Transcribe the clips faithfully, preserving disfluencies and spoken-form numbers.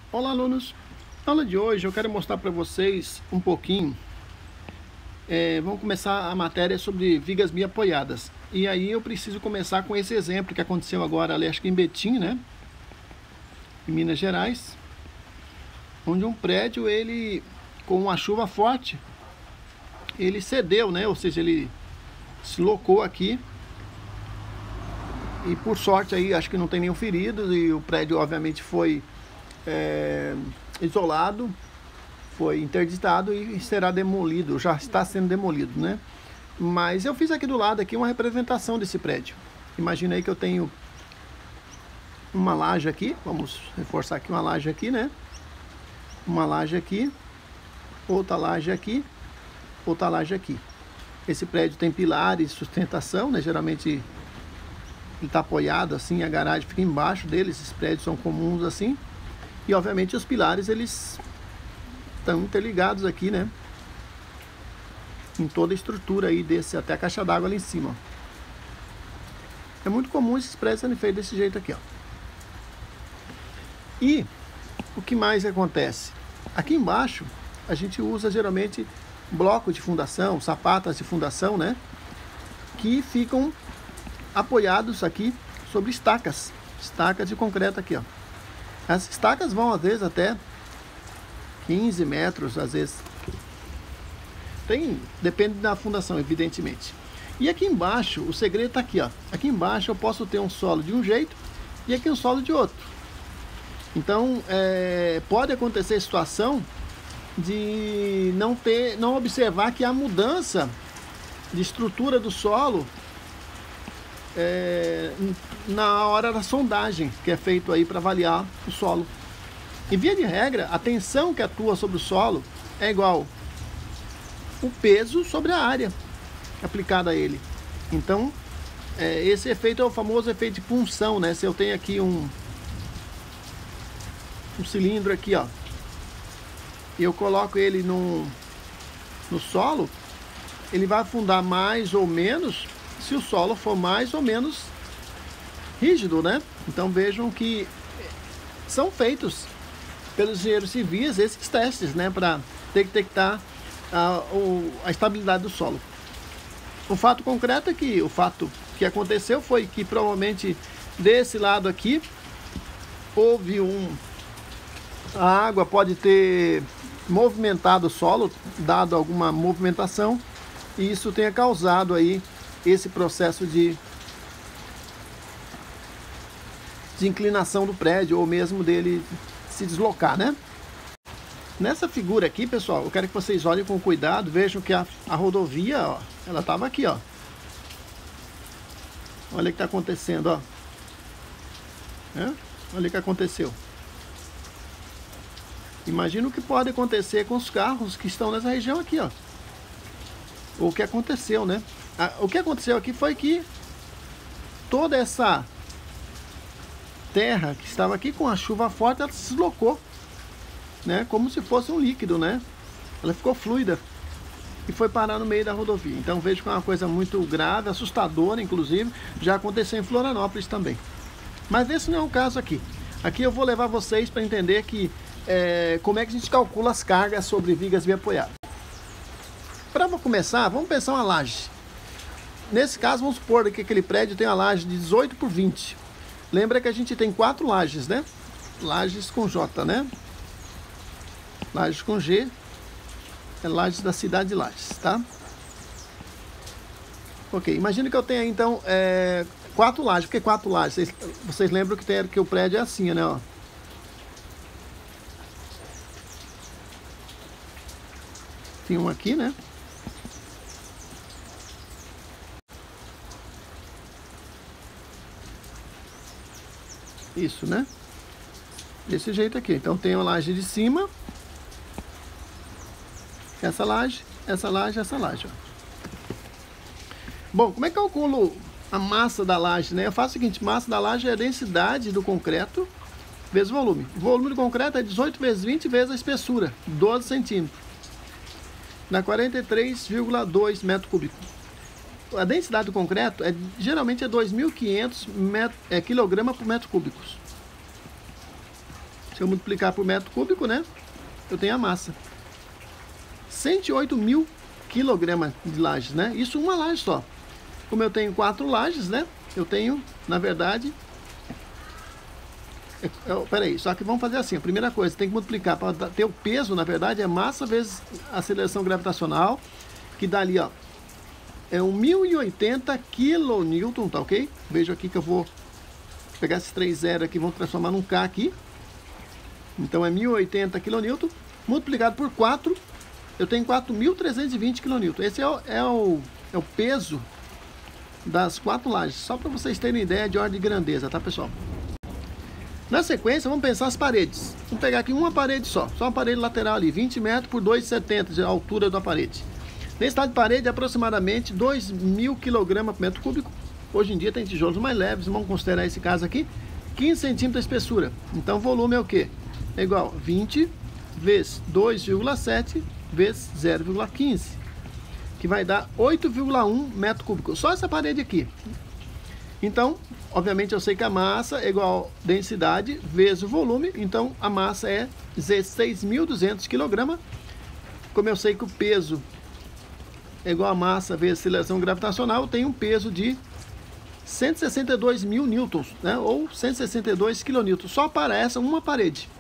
Olá, alunos! Na aula de hoje eu quero mostrar para vocês um pouquinho. É, vamos começar a matéria sobre vigas biapoiadas. E aí eu preciso começar com esse exemplo que aconteceu agora ali, acho que em Betim, né? Em Minas Gerais, onde um prédio, ele, com uma chuva forte, ele cedeu, né? Ou seja, ele se locou aqui. E por sorte aí, acho que não tem nenhum ferido e o prédio obviamente foi é, isolado, foi interditado e será demolido, já está sendo demolido, né? Mas eu fiz aqui do lado aqui uma representação desse prédio. Imagina aí que eu tenho uma laje aqui, vamos reforçar aqui uma laje aqui, né? Uma laje aqui, outra laje aqui, outra laje aqui. Esse prédio tem pilares de sustentação, né? Geralmente ele está apoiado assim, a garagem fica embaixo dele, esses prédios são comuns assim. E obviamente os pilares eles estão interligados aqui, né? Em toda a estrutura aí desse, até a caixa d'água ali em cima. É muito comum esses prédios serem feitos desse jeito aqui, ó. E o que mais acontece? Aqui embaixo a gente usa geralmente bloco de fundação, sapatas de fundação, né? Que ficam apoiados aqui sobre estacas, estacas de concreto aqui, ó. As estacas vão às vezes até quinze metros, às vezes. Tem, depende da fundação, evidentemente. E aqui embaixo, o segredo está aqui, ó. Aqui embaixo eu posso ter um solo de um jeito e aqui um solo de outro. Então, é, pode acontecer a situação de não ter, não observar que há mudança de estrutura do solo é, na hora da sondagem que é feito aí para avaliar o solo. Em via de regra, a tensão que atua sobre o solo é igual o peso sobre a área aplicada a ele. Então, é, esse efeito é o famoso efeito de punção, né? Se eu tenho aqui um, um cilindro aqui, ó, e eu coloco ele no, no solo, ele vai afundar mais ou menos se o solo for mais ou menos rígido, né? Então vejam que são feitos pelos engenheiros civis esses testes, né, para detectar a, a estabilidade do solo. O fato concreto é que o fato que aconteceu foi que provavelmente desse lado aqui houve um a água pode ter movimentado o solo, dado alguma movimentação, e isso tenha causado aí esse processo de de inclinação do prédio, ou mesmo dele se deslocar, né? Nessa figura aqui, pessoal, eu quero que vocês olhem com cuidado, vejam que a, a rodovia, ó, ela estava aqui, ó. Olha o que está acontecendo, ó. É? Olha o que aconteceu. Imagina o que pode acontecer com os carros que estão nessa região aqui, ó. O que aconteceu, né? O que aconteceu aqui foi que toda essa terra que estava aqui com a chuva forte, ela se deslocou, né? Como se fosse um líquido, né? Ela ficou fluida e foi parar no meio da rodovia. Então vejo que é uma coisa muito grave, assustadora, inclusive. Já aconteceu em Florianópolis também. Mas esse não é o caso aqui. Aqui eu vou levar vocês para entender que é, como é que a gente calcula as cargas sobre vigas biapoiadas. Para começar, vamos pensar uma laje. Nesse caso, vamos supor que aquele prédio tem uma laje de dezoito por vinte. Lembra que a gente tem quatro lajes, né? Lajes com J, né? Lajes com G. É lajes da cidade de Lajes, tá? Ok, imagina que eu tenha então é, quatro lajes. Por que quatro lajes? Vocês, vocês lembram que, tem, que o prédio é assim, né? Ó. Tem um aqui, né? Isso, né? Desse jeito aqui. Então tem a laje de cima, essa laje, essa laje, essa laje, ó. Bom, como é que eu calculo a massa da laje, né? Eu faço o seguinte, massa da laje é a densidade do concreto vezes o volume. O volume do concreto é dezoito vezes vinte vezes a espessura, doze centímetros. Dá quarenta e três vírgula dois metros cúbicos. A densidade do concreto é, geralmente é dois mil e quinhentos é, quilogramas por metro cúbico. Se eu multiplicar por metro cúbico, né, eu tenho a massa. cento e oito mil quilogramas de lajes, né? Isso uma laje só. Como eu tenho quatro lajes, né? Eu tenho, na verdade... É, é, peraí, só que vamos fazer assim. A primeira coisa, tem que multiplicar para ter o peso, na verdade, é massa vezes aceleração gravitacional, que dá ali, ó, é um mil e oitenta quilonewton, tá ok? Veja aqui que eu vou pegar esses três zeros aqui, vou transformar num K aqui. Então é mil e oitenta quilonewton, multiplicado por quatro, eu tenho quatro mil trezentos e vinte quilonewton. Esse é o, é, o, é o peso das quatro lajes, só para vocês terem ideia de ordem de grandeza, tá, pessoal? Na sequência, vamos pensar as paredes. Vamos pegar aqui uma parede só, só uma parede lateral ali, vinte metros por dois e setenta, a altura da parede. Nesse estado de parede, é aproximadamente dois mil quilogramas por metro cúbico. Hoje em dia tem tijolos mais leves, vamos considerar esse caso aqui, quinze centímetros de espessura. Então, o volume é o quê? É igual a vinte vezes dois vírgula sete vezes zero vírgula quinze, que vai dar oito vírgula um metro cúbico. Só essa parede aqui. Então, obviamente eu sei que a massa é igual a densidade vezes o volume, então a massa é dezesseis mil e duzentos quilogramas. Como eu sei que o peso é igual a massa vezes aceleração gravitacional, eu tenho um peso de cento e sessenta e dois mil newtons, né? Ou cento e sessenta e dois quilonewtons, só para essa uma parede.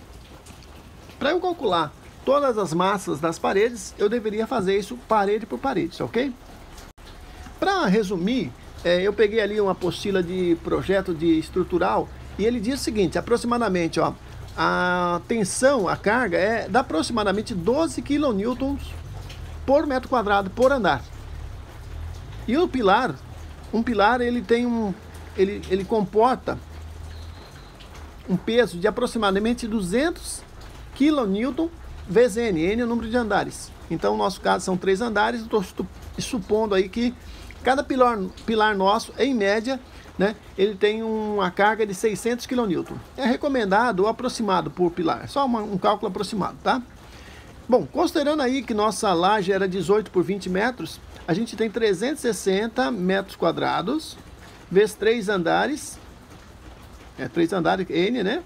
Para eu calcular todas as massas das paredes, eu deveria fazer isso parede por parede, ok? Para resumir, é, eu peguei ali uma apostila de projeto de estrutural e ele diz o seguinte, aproximadamente, ó, a tensão, a carga é de aproximadamente doze quilonewtons por metro quadrado por andar. E o pilar, um pilar ele tem um, ele, ele comporta um peso de aproximadamente duzentos quilonewton vezes N, N é o número de andares. Então, no nosso caso, são três andares. Estou supondo aí que cada pilar, pilar nosso, em média, né, ele tem uma carga de seiscentos quilonewton. É recomendado o aproximado por pilar, só uma, um cálculo aproximado, tá? Bom, considerando aí que nossa laje era dezoito por vinte metros, a gente tem trezentos e sessenta metros quadrados, vezes três andares, é três andares, N, né?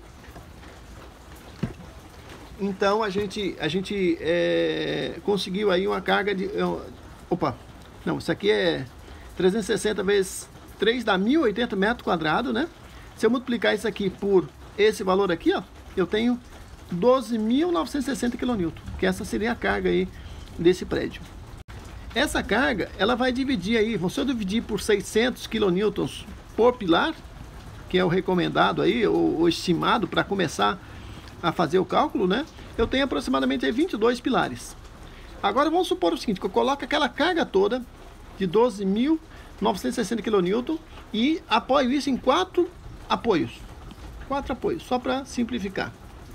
Então a gente, a gente é, conseguiu aí uma carga de... Opa, não, isso aqui é trezentos e sessenta vezes três dá mil e oitenta metros quadrados, né? Se eu multiplicar isso aqui por esse valor aqui, ó, eu tenho doze mil novecentos e sessenta quilonewton, que essa seria a carga aí desse prédio. Essa carga, ela vai dividir aí, se eu dividir por seiscentos quilonewtons por pilar, que é o recomendado aí, ou, ou estimado para começar a fazer o cálculo, né? Eu tenho aproximadamente aí vinte e dois pilares. Agora vamos supor o seguinte, que eu coloco aquela carga toda de doze mil novecentos e sessenta quilonewton e apoio isso em quatro apoios. Quatro apoios, só para simplificar.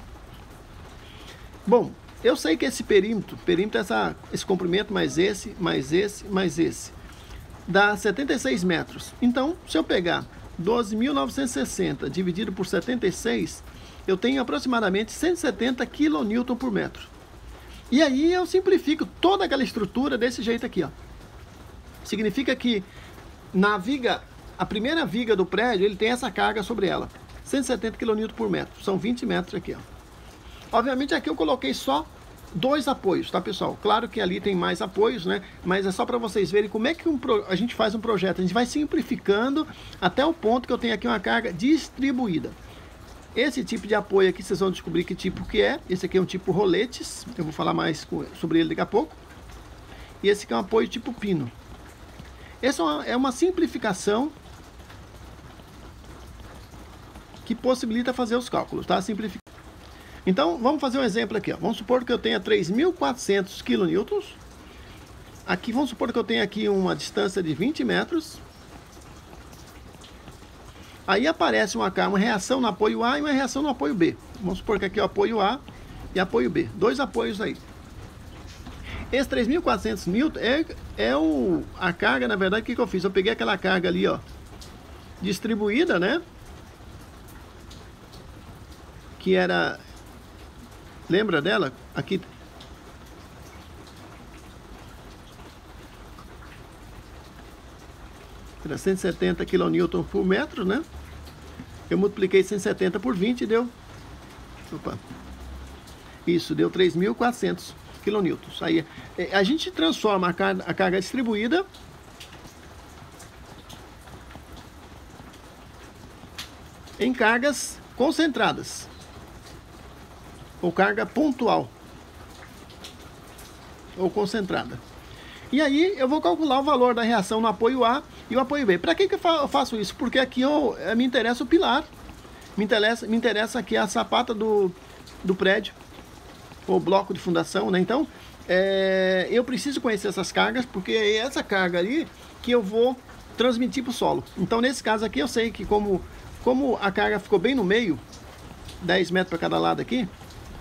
Bom, eu sei que esse perímetro, perímetro é essa, esse comprimento mais esse, mais esse, mais esse, dá setenta e seis metros. Então, se eu pegar doze mil novecentos e sessenta dividido por setenta e seis, eu tenho aproximadamente cento e setenta quilonewton por metro. E aí eu simplifico toda aquela estrutura desse jeito aqui, ó. Significa que na viga, a primeira viga do prédio, ele tem essa carga sobre ela, cento e setenta quilonewton por metro, são vinte metros aqui, ó. Obviamente aqui eu coloquei só dois apoios, tá, pessoal? Claro que ali tem mais apoios, né? Mas é só para vocês verem como é que um pro... a gente faz um projeto. A gente vai simplificando até o ponto que eu tenho aqui uma carga distribuída. Esse tipo de apoio aqui, vocês vão descobrir que tipo que é. Esse aqui é um tipo roletes, eu vou falar mais sobre ele daqui a pouco. E esse aqui é um apoio tipo pino. Essa é uma simplificação que possibilita fazer os cálculos, tá? Simplificação. Então, vamos fazer um exemplo aqui, ó. Vamos supor que eu tenha três mil e quatrocentos quilonewtons. Aqui, vamos supor que eu tenha aqui uma distância de vinte metros. Aí aparece uma, uma reação no apoio A e uma reação no apoio B. Vamos supor que aqui é o apoio A e apoio B. Dois apoios aí. Esse três mil e quatrocentos newton é, é o, a carga, na verdade, o que, que eu fiz? Eu peguei aquela carga ali, ó, distribuída, né? Que era... Lembra dela? Aqui. Era cento e setenta quilonewton por metro, né? Eu multipliquei cento e setenta por vinte e deu Opa. Isso, deu três mil e quatrocentos quilonewtons. Aí a gente transforma a carga, a carga distribuída em cargas concentradas, ou carga pontual, ou concentrada. E aí eu vou calcular o valor da reação no apoio A e o apoio B. Para que, que eu faço isso? Porque aqui eu, me interessa o pilar, me interessa, me interessa aqui a sapata do, do prédio, ou bloco de fundação, né? Então, é, eu preciso conhecer essas cargas, porque é essa carga ali que eu vou transmitir para o solo. Então, nesse caso aqui, eu sei que como, como a carga ficou bem no meio, dez metros para cada lado aqui,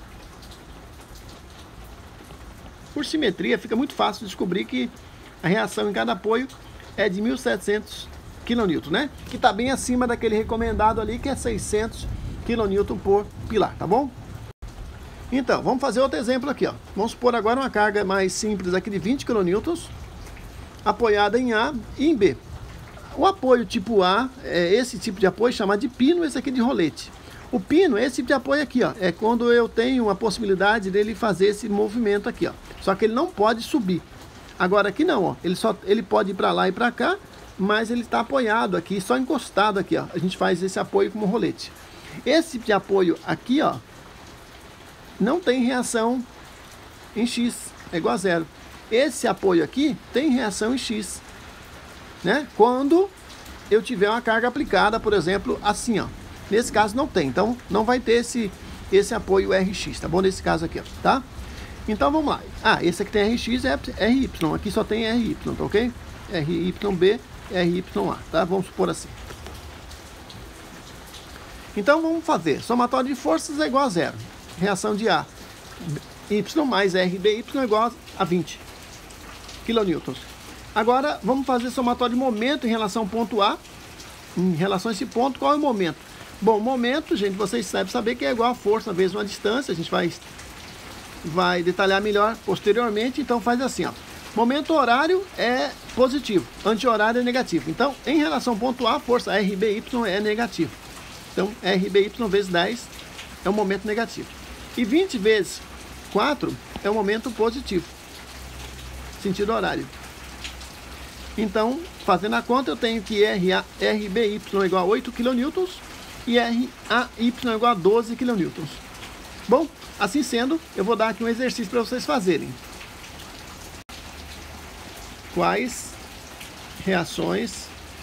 por simetria, fica muito fácil descobrir que a reação em cada apoio é de mil e setecentos quilonewtons, né? Que está bem acima daquele recomendado ali, que é seiscentos quilonewtons por pilar, tá bom? Então, vamos fazer outro exemplo aqui, ó. Vamos supor agora uma carga mais simples aqui de vinte quilonewtons, apoiada em A e em B. O apoio tipo A, é esse tipo de apoio chamado de pino, esse aqui de rolete. O pino é esse tipo de apoio aqui, ó. É quando eu tenho a possibilidade dele fazer esse movimento aqui, ó. Só que ele não pode subir. Agora aqui não, ó. Ele, só, ele pode ir para lá e para cá, mas ele está apoiado aqui, só encostado aqui, ó. A gente faz esse apoio como rolete. Esse tipo de apoio aqui, ó, não tem reação em X, é igual a zero. Esse apoio aqui tem reação em X, né? Quando eu tiver uma carga aplicada, por exemplo, assim, ó. Nesse caso não tem, então não vai ter esse, esse apoio R X, tá bom? Nesse caso aqui, ó, tá? Então vamos lá. Ah, esse aqui tem R X e R Y, aqui só tem R Y, tá ok? R Y B, R Y A, tá? Vamos supor assim. Então vamos fazer. Somatório de forças é igual a zero. Reação de A, Y mais R B Y é igual a vinte quilonewtons. Agora vamos fazer somatório de momento em relação ao ponto A. Em relação a esse ponto, qual é o momento? Bom, momento, gente, vocês devem saber que é igual a força vezes uma distância. A gente vai, vai detalhar melhor posteriormente. Então faz assim, ó. Momento horário é positivo, anti-horário é negativo. Então, em relação ao ponto A, força R B Y é negativo. Então, R B Y vezes dez é o momento negativo. E vinte vezes quatro é o momento positivo, sentido horário. Então, fazendo a conta, eu tenho que R B Y igual a oito quilonewtons e R A Y igual a doze quilonewtons. Bom, assim sendo, eu vou dar aqui um exercício para vocês fazerem. Quais reações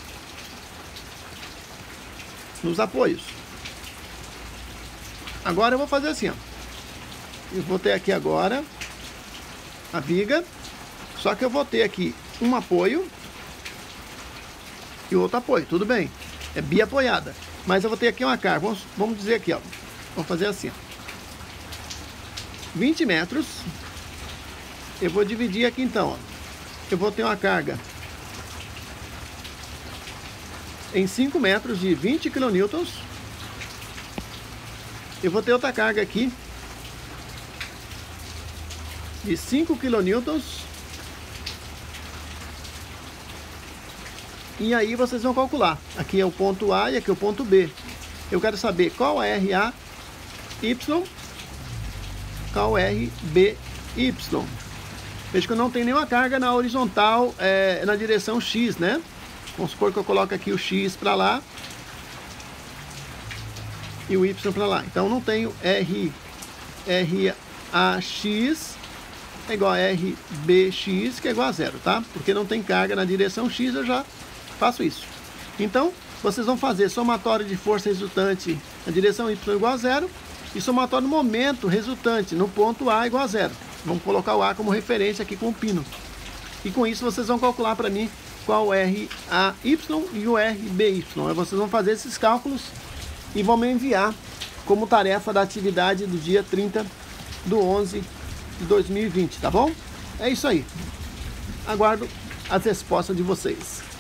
nos apoios? Agora eu vou fazer assim, ó. Eu vou ter aqui agora a viga, só que eu vou ter aqui um apoio e outro apoio, tudo bem, é biapoiada, mas eu vou ter aqui uma carga, vamos, vamos dizer aqui, ó, vamos fazer assim, ó, vinte metros, eu vou dividir aqui então, ó, eu vou ter uma carga em cinco metros de vinte quilonewtons, eu vou ter outra carga aqui de cinco quilonewtons. E aí vocês vão calcular. Aqui é o ponto A e aqui é o ponto B. Eu quero saber qual é R A Y, qual é R B Y. Veja que eu não tenho nenhuma carga na horizontal, é, na direção X, né? Vamos supor que eu coloco aqui o X para lá e o Y para lá. Então eu não tenho R, R A X é igual a R B X, que é igual a zero, tá? Porque não tem carga na direção X, eu já faço isso. Então, vocês vão fazer somatório de força resultante na direção Y igual a zero e somatório do momento resultante no ponto A igual a zero. Vamos colocar o A como referência aqui com o pino. E com isso vocês vão calcular para mim qual o R A Y e o R B Y. Aí vocês vão fazer esses cálculos e vão me enviar como tarefa da atividade do dia trinta do onze de dois mil e vinte, tá bom? É isso aí. Aguardo as respostas de vocês.